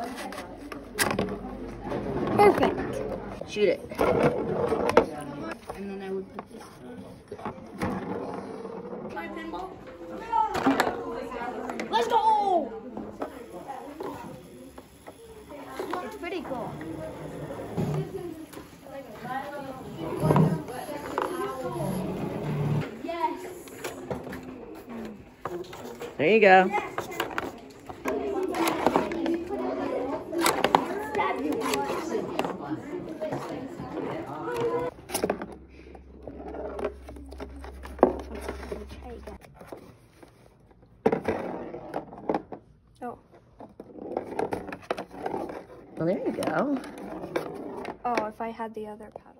Perfect. Shoot it. And then I would put this on. My pinball. Let's go! It's pretty cool. Yes. There you go. Oh. Well, there you go. Oh, if I had the other powder.